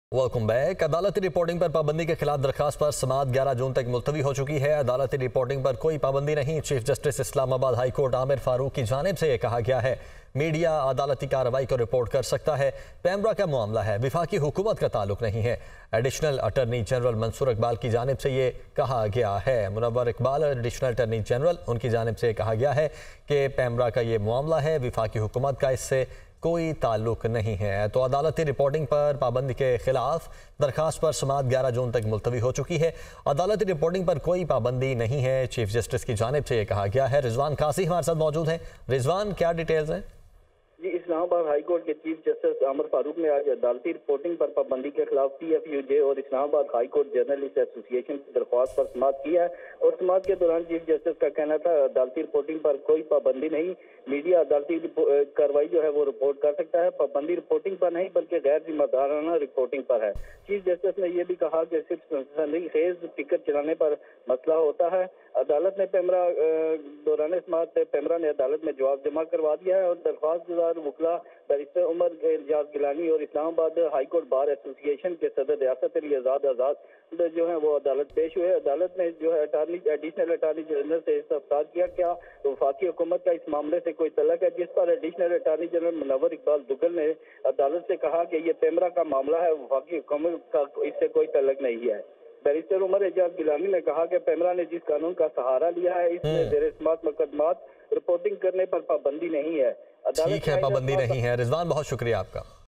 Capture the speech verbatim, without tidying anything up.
Welcome back. अदालती reporting पर पाबंदी के खिलाफ दरखास्त पर समाअत ग्यारह जून तक मुलतवी हो चुकी है। अदालती रिपोर्टिंग पर कोई पाबंदी नहीं। Chief justice Islamabad high court Aamir Farooq की जानिब से यह कहा गया है मीडिया अदालती कार्रवाई को रिपोर्ट कर सकता है। पैमरा का मामला है, विफाकी हुकूमत का ताल्लुक नहीं है। Additional attorney general Mansoor Iqbal की जानिब से ये कहा गया है। Munawar Iqbal additional attorney general, उनकी जानिब से कहा गया है कि पैमरा का ये मामला है, विफाकी हुकूमत का इससे कोई ताल्लुक नहीं है। तो अदालती रिपोर्टिंग पर पाबंदी के खिलाफ दरखास्त पर समाअत ग्यारह जून तक मुलतवी हो चुकी है। अदालती रिपोर्टिंग पर कोई पाबंदी नहीं है, चीफ जस्टिस की जानिब से यह कहा गया है। रिजवान कासी हमारे साथ मौजूद हैं। रिजवान, क्या डिटेल्स हैं? जी, इस्लामाबाद हाई कोर्ट के चीफ जस्टिस आमिर फारूक ने आज अदालती रिपोर्टिंग पर पाबंदी के खिलाफ पी एफ यू जे और Islamabad high court journalist association की दरख्वास्त पर समाअत की है। और समाअत के दौरान चीफ जस्टिस का कहना था अदालती रिपोर्टिंग पर कोई पाबंदी नहीं, मीडिया अदालती कार्रवाई जो है वो रिपोर्ट कर सकता है। पाबंदी रिपोर्टिंग पर नहीं बल्कि गैर जिम्मेदाराना रिपोर्टिंग पर है। चीफ जस्टिस ने यह भी कहा कि सिर्फ सनसनीखेज टिकट चलाने पर मसला होता है। अदालत ने पैमरा दौरान समाअत पैमरा ने अदालत में जवाब जमा करवा दिया है और दरख्वास्त वकला बैरिस्टर उमर एजाज गिलानी और Islamabad high court bar association के सदर रियासत अली आजाद आजाद जो है वो अदालत पेश हुए। अदालत ने जो है अटारनी एडिशनल अटारनी जनरल से इस्तफसार किया क्या वफाकी हुकूमत का इस मामले से कोई तल्लुक है, जिस पर additional attorney general Munawar Iqbal Duggal ने अदालत से कहा कि ये पैमरा का मामला है, वफाकी हुकूमत का इससे कोई तल्लुक नहीं है। बैरिस्टर उमर एजाज गिलानी ने कहा कि पैमरा ने जिस कानून का सहारा लिया है इसमें जेर समाअत मुकदमात रिपोर्टिंग करने पर पाबंदी नहीं है। ठीक है, पाबंदी नहीं है। रिजवान, बहुत शुक्रिया आपका।